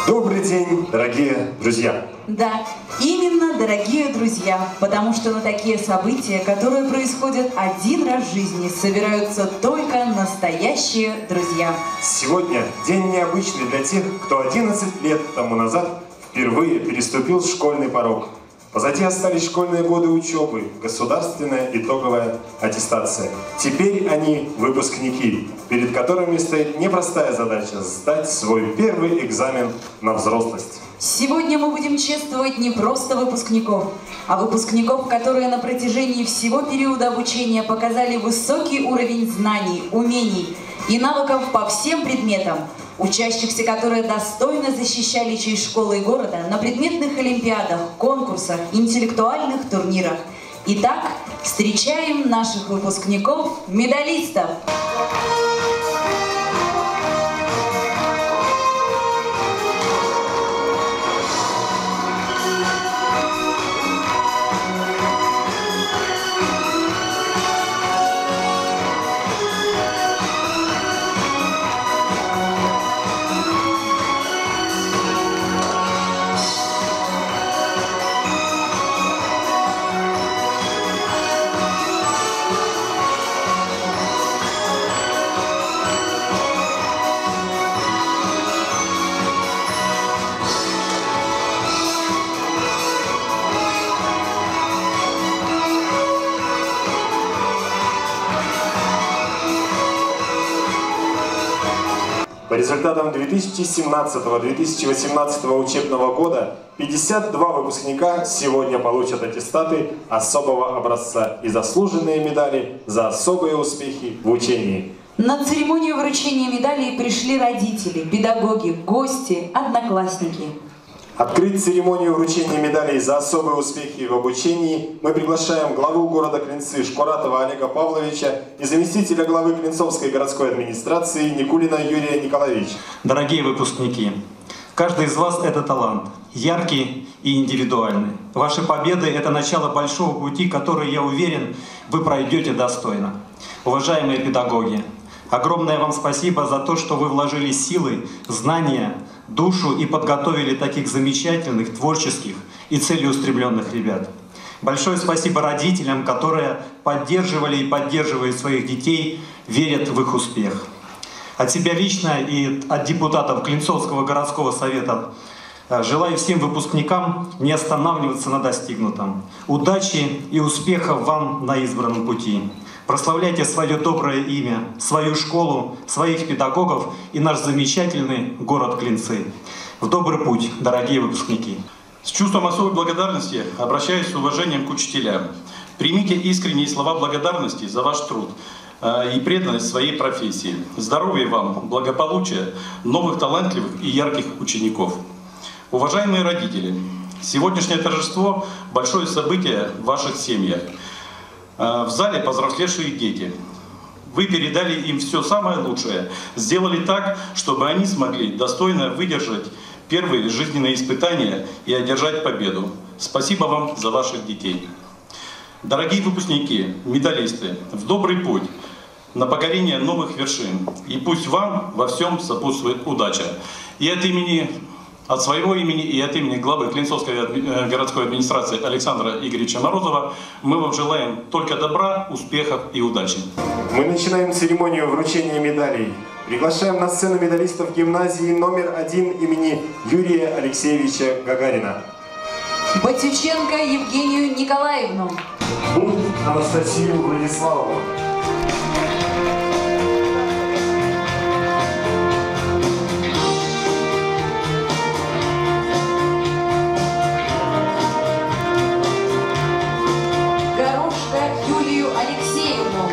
Добрый день, дорогие друзья! Да, именно, дорогие друзья, потому что на такие события, которые происходят один раз в жизни, собираются только настоящие друзья. Сегодня день необычный для тех, кто 11 лет тому назад впервые переступил школьный порог. Позади остались школьные годы учебы, государственная итоговая аттестация. Теперь они выпускники, перед которыми стоит непростая задача – сдать свой первый экзамен на взрослость. Сегодня мы будем чествовать не просто выпускников, а выпускников, которые на протяжении всего периода обучения показали высокий уровень знаний, умений и навыков по всем предметам, учащихся, которые достойно защищали честь школы и города на предметных олимпиадах, конкурсах, интеллектуальных турнирах. Итак, встречаем наших выпускников-медалистов. По результатам 2017-2018 учебного года 52 выпускника сегодня получат аттестаты особого образца и заслуженные медали за особые успехи в учении. На церемонию вручения медалей пришли родители, педагоги, гости, одноклассники. Открыть церемонию вручения медалей за особые успехи в обучении мы приглашаем главу города Клинцы Шкуратова Олега Павловича и заместителя главы Клинцовской городской администрации Никулина Юрия Николаевича. Дорогие выпускники, каждый из вас – это талант, яркий и индивидуальный. Ваши победы – это начало большого пути, который, я уверен, вы пройдете достойно. Уважаемые педагоги, огромное вам спасибо за то, что вы вложили силы, знания, душу и подготовили таких замечательных, творческих и целеустремленных ребят. Большое спасибо родителям, которые поддерживали и поддерживают своих детей, верят в их успех. От себя лично и от депутатов Клинцовского городского совета желаю всем выпускникам не останавливаться на достигнутом. Удачи и успехов вам на избранном пути. Прославляйте свое доброе имя, свою школу, своих педагогов и наш замечательный город Клинцы. В добрый путь, дорогие выпускники! С чувством особой благодарности обращаюсь с уважением к учителям. Примите искренние слова благодарности за ваш труд и преданность своей профессии. Здоровья вам, благополучия, новых талантливых и ярких учеников. Уважаемые родители, сегодняшнее торжество – большое событие в ваших семьях. В зале повзрослевшие дети. Вы передали им все самое лучшее, сделали так, чтобы они смогли достойно выдержать первые жизненные испытания и одержать победу. Спасибо вам за ваших детей. Дорогие выпускники, медалисты, в добрый путь, на покорение новых вершин. И пусть вам во всем сопутствует удача. И от своего имени и от имени главы Клинцовской городской администрации Александра Игоревича Морозова мы вам желаем только добра, успехов и удачи. Мы начинаем церемонию вручения медалей. Приглашаем на сцену медалистов гимназии номер 1 имени Юрия Алексеевича Гагарина. Батюченко Евгению Николаевну. Бунт Анастасию Владиславовну. Юлию Алексеевну.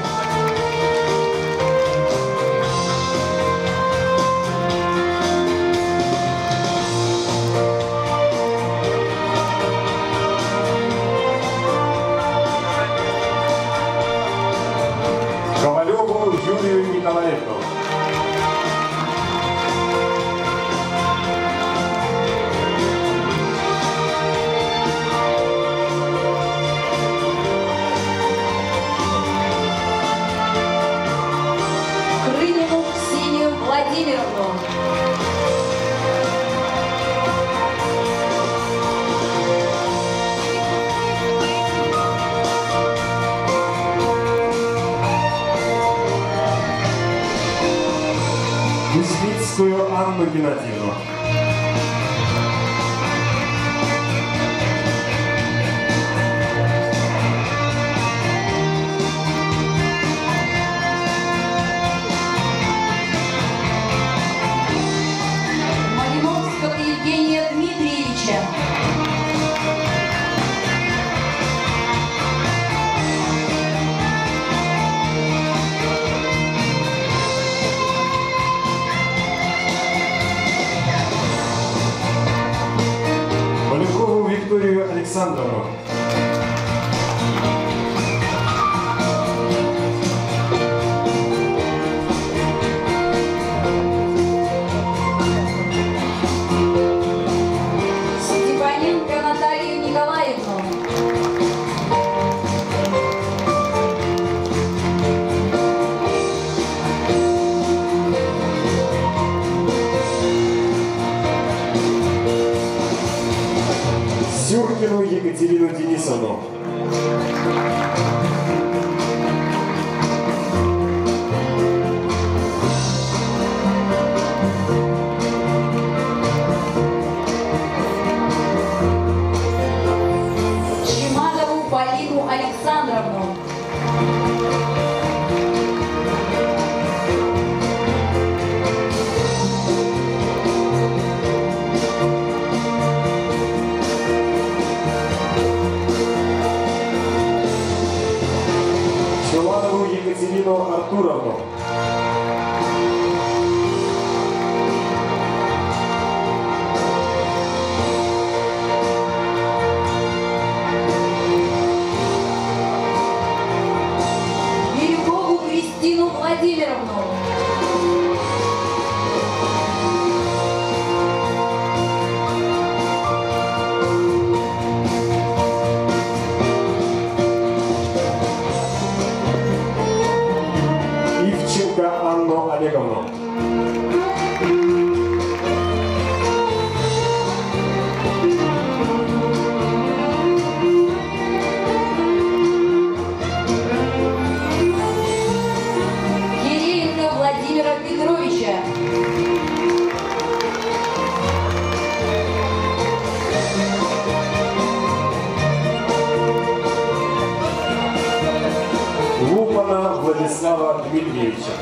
Ковалеву Юлию Николаевну. Владимировну. Кузьмицкую Анну Геннадьевну. Малиновского Евгения Дмитриевича. Малюкову Викторию Александровну. Степаненко Наталью Николаевну. Сюркину Екатерину Денисовну. Чемадову Полину Александровну. Челанову Екатерину Артуровну. Бирюкову Кристину Владимировну. Ивченко Анну Олеговну. Кириенко Владимира Петровича. Лупана Владислава Дмитриевича.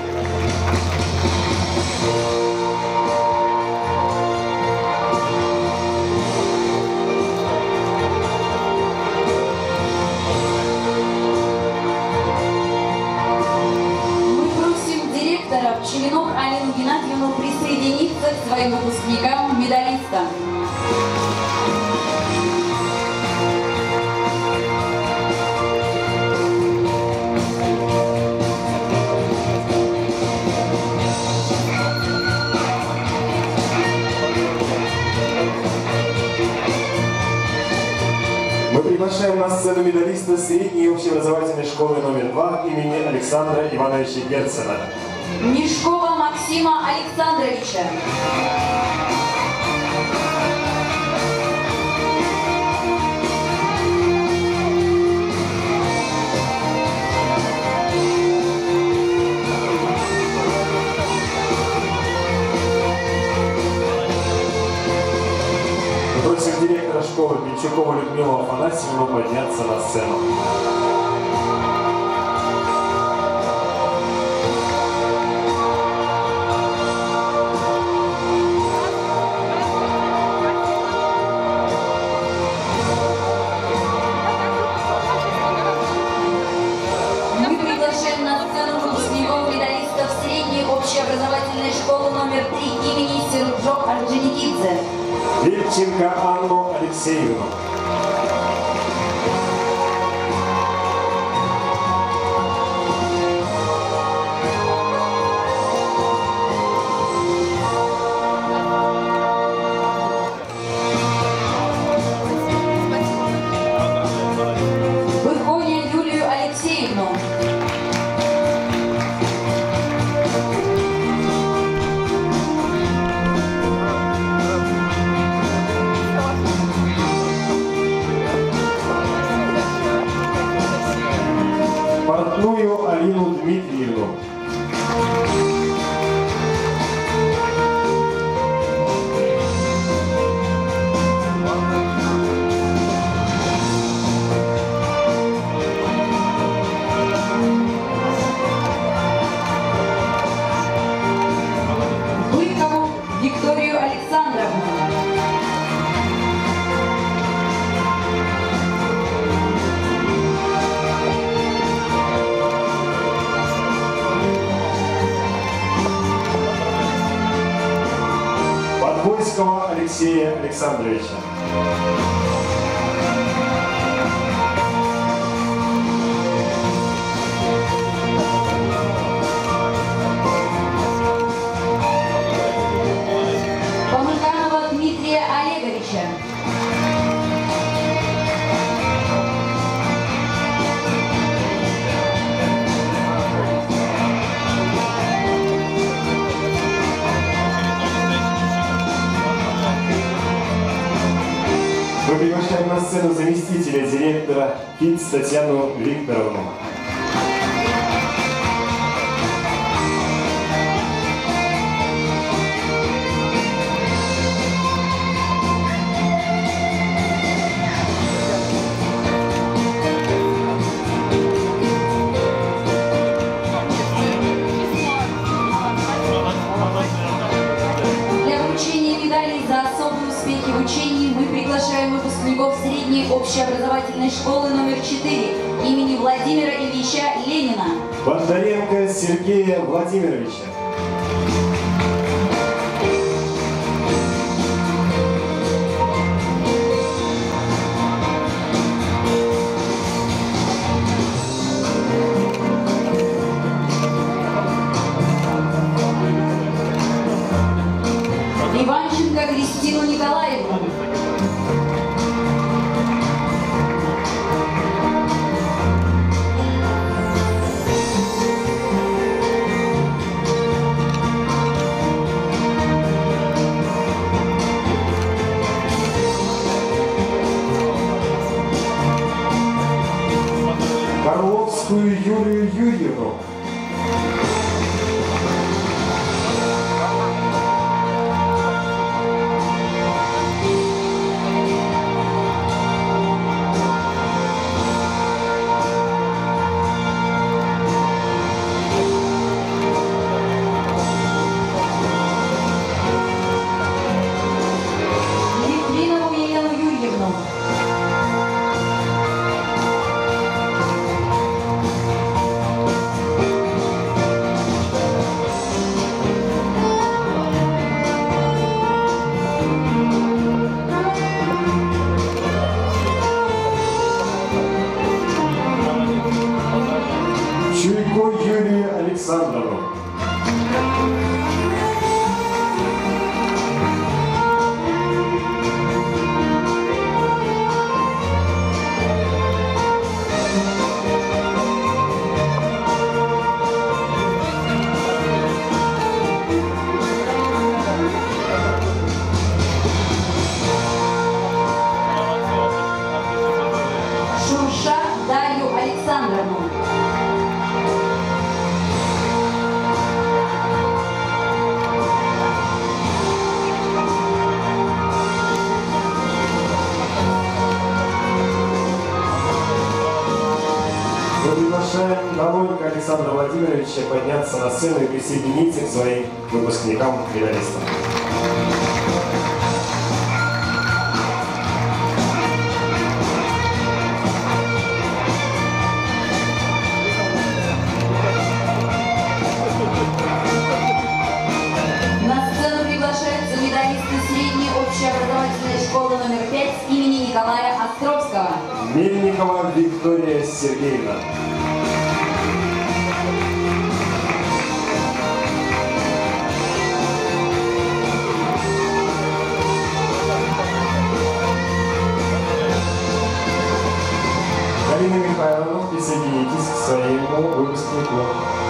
Мы просим директора Пчелинок Алину Геннадьевну присоединиться к своим выпускникам-медалистам. Мы приглашаем на сцену медалиста средней общеобразовательной школы номер 2 имени Александра Ивановича Герцена. Мешкова Максима Александровича. Мы просим директора школы Пинчукову Людмилу Афанасьевну подняться на сцену. Мы приглашаем на сцену выпускников-медалистов средней общеобразовательной школы номер 3 имени Серджо Орджоникидзе. Левченко Анну Алексеевну. Выходя Юлию Алексеевну. Портную Алину Дмитриевну. Алексея Александровича. Помыканова Дмитрия Олеговича. Мы приглашаем на сцену заместителя директора ФИТС Татьяну Викторовну. Для вручения медалей за особые успехи в учении мы приглашаем выпускников средней общеобразовательной школы номер 4 имени Владимира Ильича Ленина. Бондаренко Сергея Владимировича. Иванченко Кристину Николаевну. Карловскую Юлию Юрьевну. Литвинову Елену Юрьевну. Чуйко Юлию Александровну. Шурша Дарью Александровну. Мы приглашаем Долонька Александра Владимировича подняться на сцену и присоединиться к своим выпускникам-медалистам. На сцену приглашаются медалисты средней общеобразовательной школы номер 5 имени Николая Островского. Мельникова Виктория Сергеевна. Галина Михайловна, присоединитесь к своему выпускнику.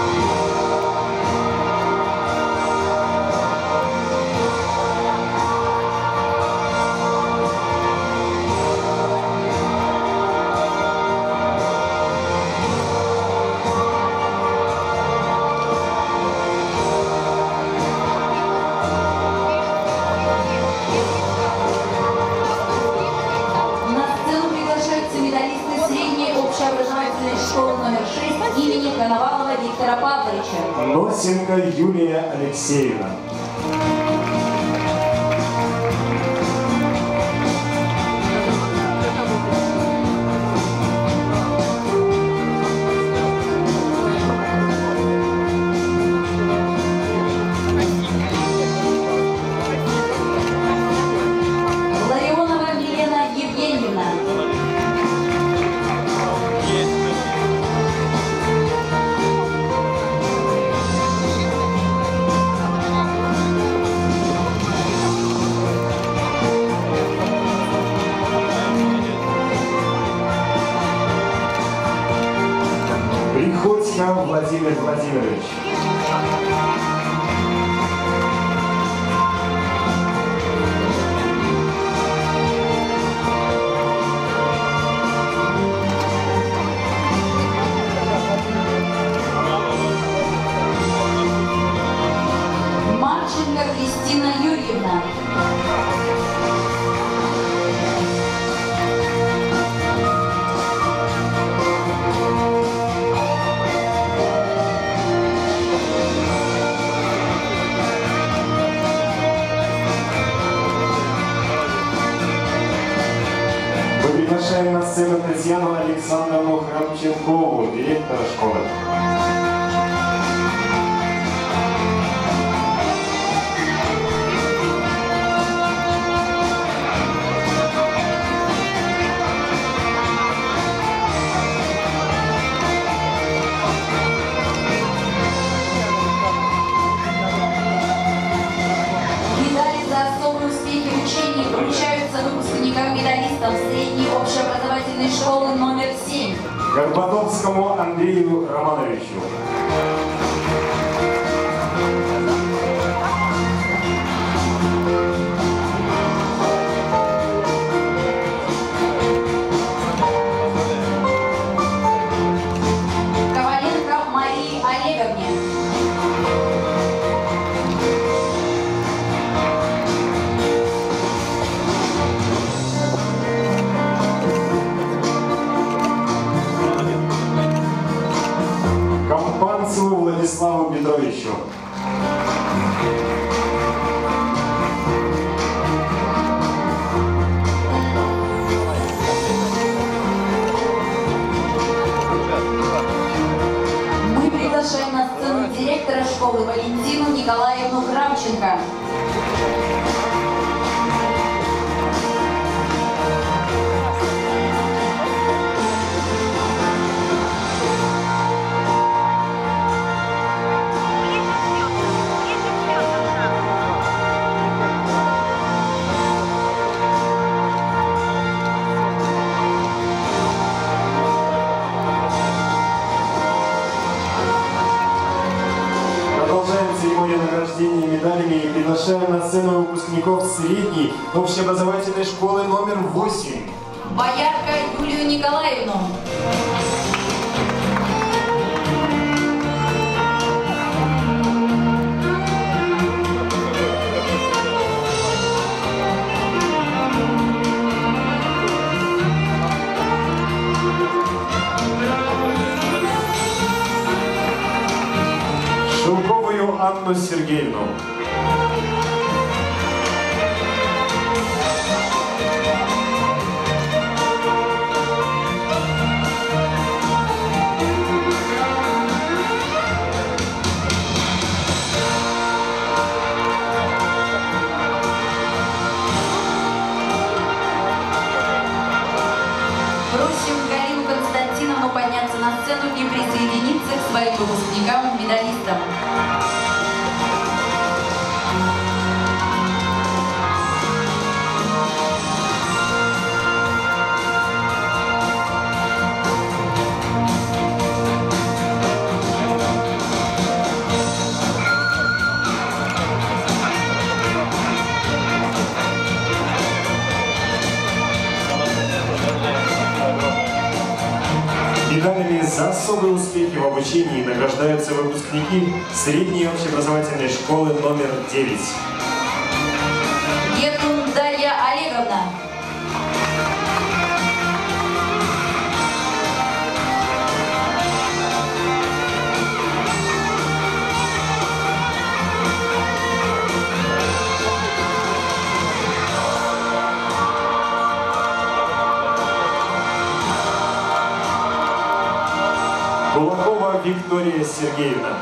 На сцену приглашаются медалисты средней общеобразовательной школы номер 6 имени Коновалова Виктора Павловича. Носенко Юлия Алексеевна. Владимирович. Марченко Кристина Юрьевна. Мы приглашаем на сцену Татьяну Александровну Храмченкову, директора школы. Медали за особые успехи в учении вручаются выпускникам-медалистам средней общеобразовательной школы номер 7. Горбатовскому Андрею Романовичу. Коваленко Марии Олеговне. Компанцеву Владиславу Петровичу. Мы приглашаем на сцену директора школы Валентину Николаевну Храмченко. Продолжаем церемонию награждения медалями и приглашаем на сцену выпускников средней общеобразовательной школы номер 8. Боярко Юлию Николаевну. Шелковую Анну Сергеевну. Просим Галину Константиновну подняться на сцену и присоединиться к своим выпускникам-медалистам. Медалями за особые успехи в обучении награждаются выпускники средней общеобразовательной школы номер 9. Гетун Дарья Олеговна. Кулакова Виктория Сергеевна.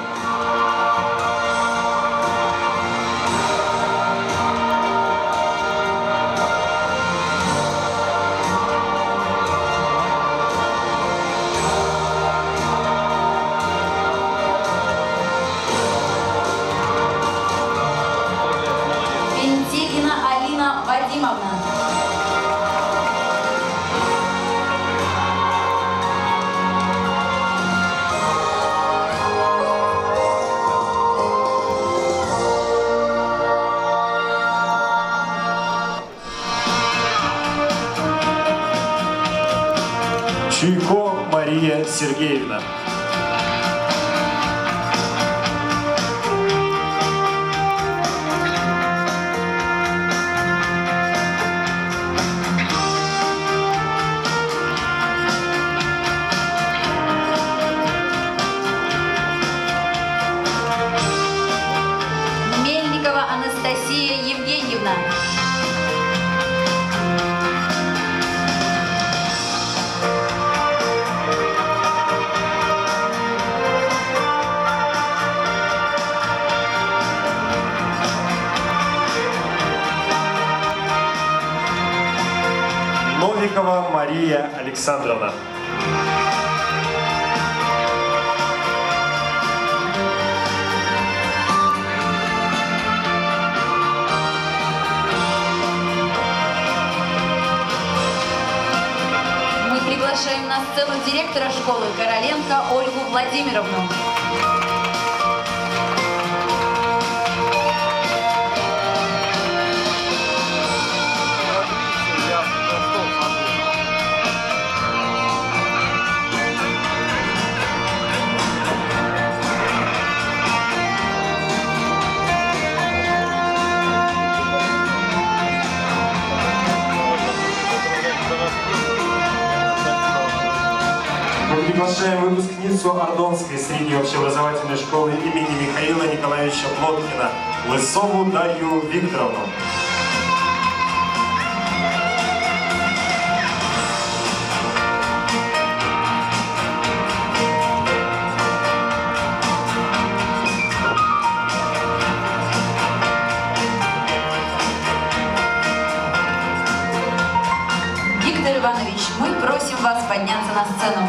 Пентегина Алина Вадимовна. Мария Сергеевна. Мельникова Анастасия Евгеньевна. Новикова Мария Александровна. Мы приглашаем на сцену директора школы Короленко Ольгу Владимировну. Мы приглашаем выпускницу Ордонской средней общеобразовательной школы имени Михаила Николаевича Плоткина Лысову Дарью Викторовну. Виктор Иванович, мы просим вас подняться на сцену.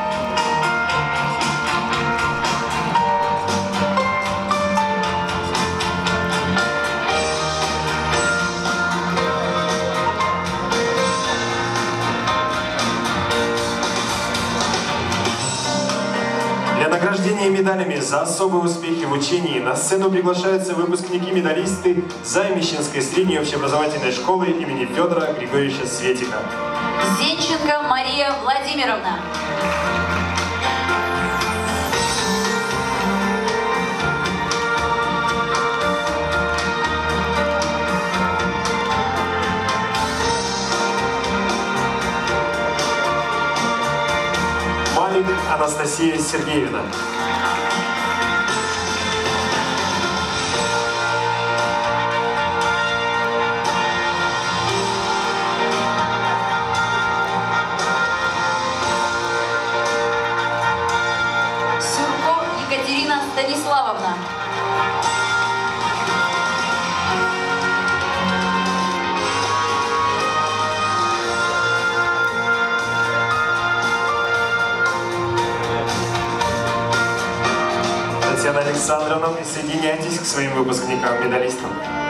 Для награждения медалями за особые успехи в учении на сцену приглашаются выпускники-медалисты Займищенской средней общеобразовательной школы имени Федора Григорьевича Светика. Зенченко Мария Владимировна. Малик Анастасия Сергеевна. Сюрко Екатерина Станиславовна. Татьяна Александровна, присоединяйтесь к своим выпускникам-медалистам.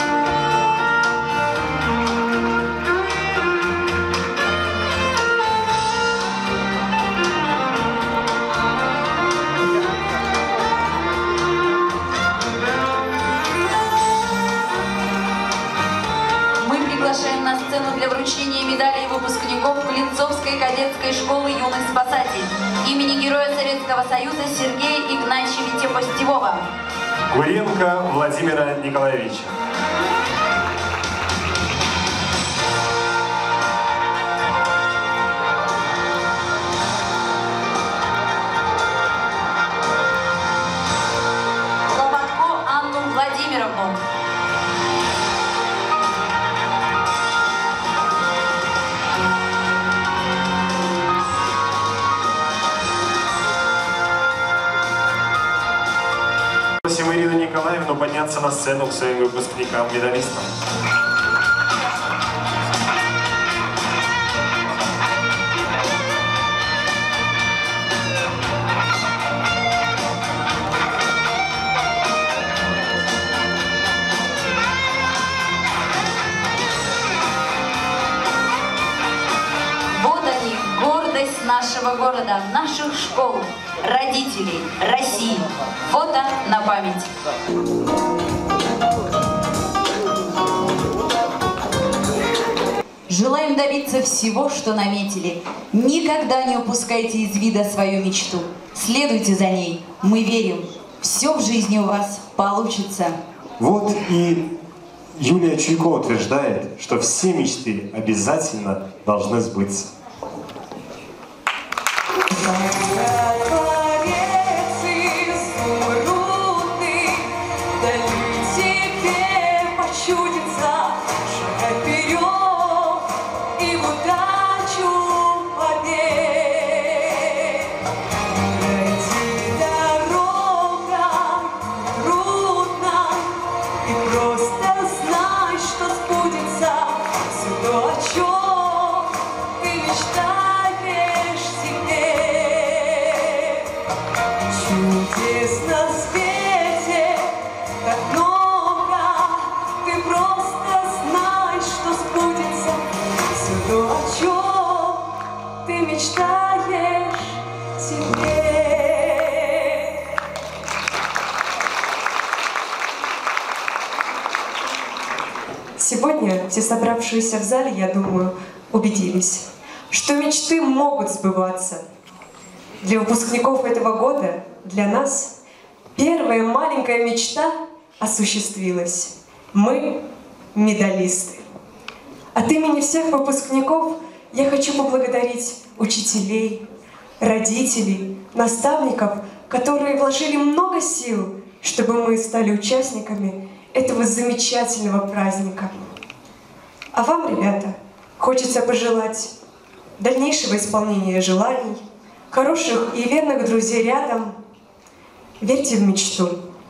Мы приглашаем на сцену для вручения медалей выпускников Клинцовской кадетской школы «Юный спасатель» имени Героя Советского Союза Сергея Игнатьевича Постевого. Гуренко Владимира Николаевича. Лопатко Анну Владимировну. Просим Ирину Николаевну подняться на сцену к своим выпускникам-медалистам. Вот они, гордость нашего города, наших школ, родителей, России. Фото на память. Желаем добиться всего, что наметили. Никогда не упускайте из вида свою мечту. Следуйте за ней. Мы верим, все в жизни у вас получится. Вот и Юлия Чуйко утверждает, что все мечты обязательно должны сбыться. Сегодня все собравшиеся в зале, я думаю, убедились, что мечты могут сбываться. Для выпускников этого года, для нас, первая маленькая мечта осуществилась. Мы медалисты. От имени всех выпускников я хочу поблагодарить учителей, родителей, наставников, которые вложили много сил, чтобы мы стали участниками этого замечательного праздника. А вам, ребята, хочется пожелать дальнейшего исполнения желаний, хороших и верных друзей рядом. Верьте в мечту.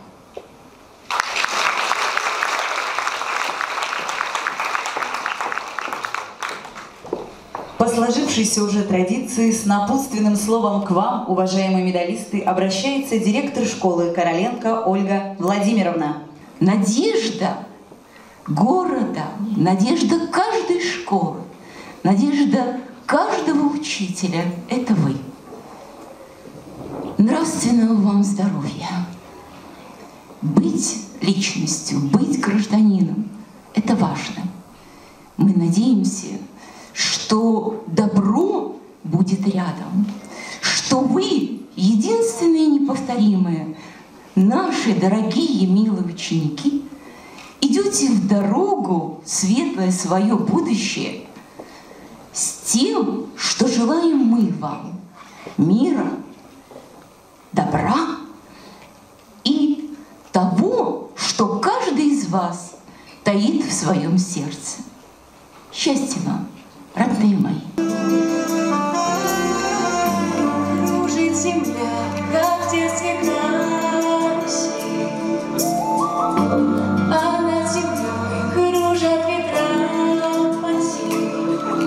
По сложившейся уже традиции с напутственным словом к вам, уважаемые медалисты, обращается директор школы Короленко Ольга Владимировна. Надежда города, надежда каждой школы, надежда каждого учителя – это вы. Нравственного вам здоровья. Быть личностью, быть гражданином – это важно. Мы надеемся, что добро будет рядом, что вы единственные неповторимые, наши дорогие милые ученики, идете в дорогу светлое свое будущее с тем, что желаем мы вам мира, добра и того, что каждый из вас таит в своем сердце. Счастья вам, родные мои! Кружит земля, как в детстве карусель, а над землей кружат ветра потерь.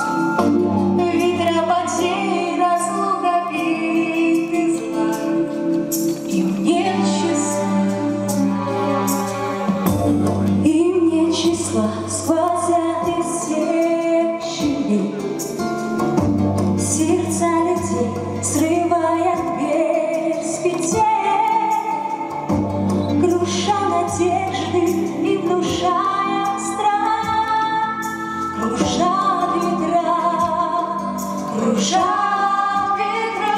Ветра потерь, разлука, бит и зла, им нет числа, сквозят из всех щелей. Сердца людей срывая дверь с петель, круша надежды и внушая страх. Кружат ветра, кружат ветра,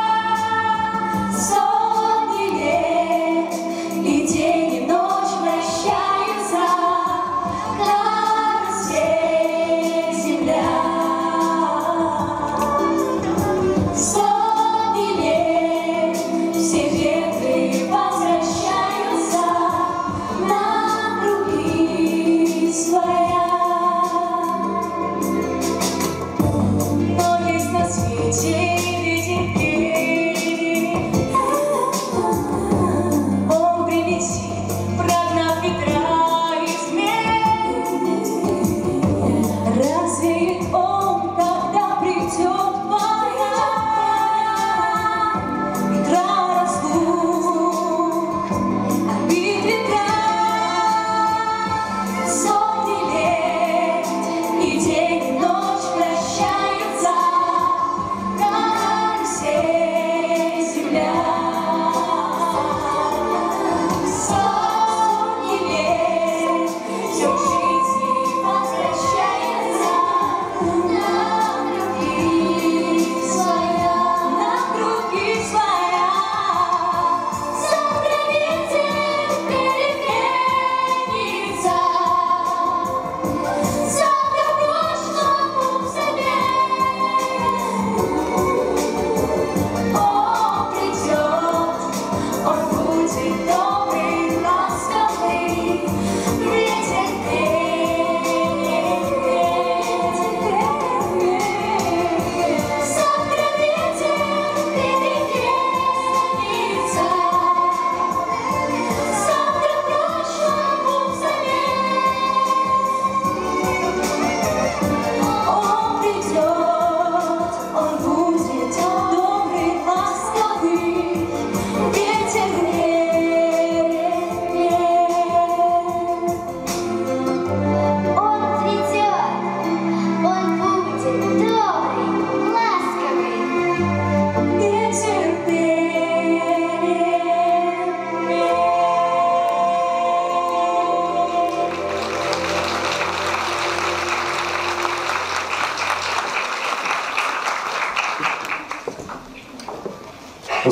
сотни лет, и день, и ночь вращаются. Все ветры возвращаются на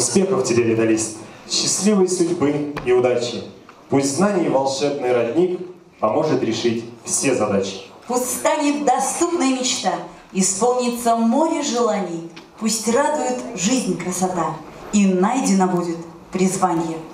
Успехов тебе, медалист, счастливой судьбы и удачи. Пусть знание и волшебный родник поможет решить все задачи. Пусть станет доступная мечта, исполнится море желаний. Пусть радует жизнь красота, и найдено будет призвание.